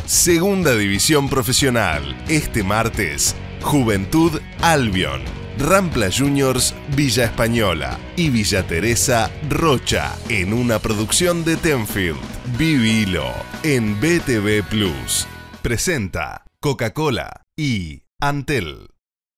Segunda División Profesional. Este martes, Juventud Albion, Rampla Juniors Villa Española y Villa Teresa Rocha en una producción de Tenfield. Vivilo en BTV Plus. Presenta Coca-Cola y Antel.